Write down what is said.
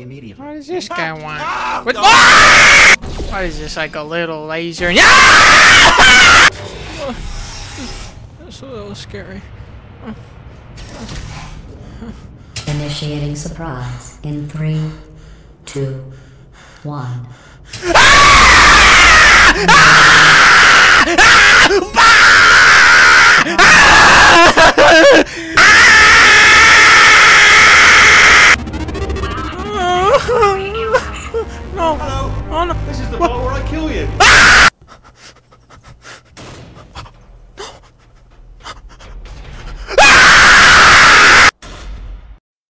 immediately. What does this guy want? What? What is this, like a little laser? That's a little scary. Initiating surprise in 3, 2, 1.